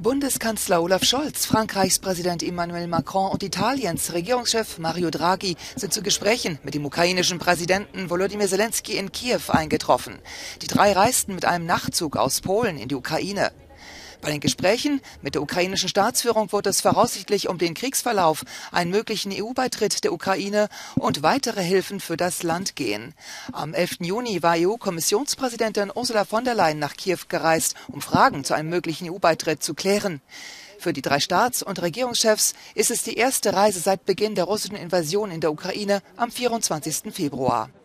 Bundeskanzler Olaf Scholz, Frankreichs Präsident Emmanuel Macron und Italiens Regierungschef Mario Draghi sind zu Gesprächen mit dem ukrainischen Präsidenten Volodymyr Zelensky in Kiew eingetroffen. Die drei reisten mit einem Nachtzug aus Polen in die Ukraine. Bei den Gesprächen mit der ukrainischen Staatsführung wird es voraussichtlich um den Kriegsverlauf, einen möglichen EU-Beitritt der Ukraine und weitere Hilfen für das Land gehen. Am 11. Juni war EU-Kommissionspräsidentin Ursula von der Leyen nach Kiew gereist, um Fragen zu einem möglichen EU-Beitritt zu klären. Für die drei Staats- und Regierungschefs ist es die erste Reise seit Beginn der russischen Invasion in der Ukraine am 24. Februar.